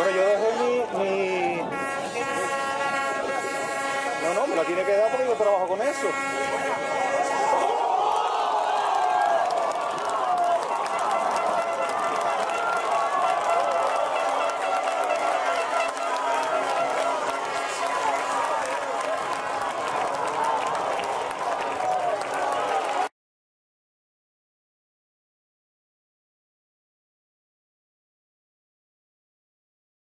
Bueno, yo dejé No, me la tiene que dar porque yo trabajo con eso.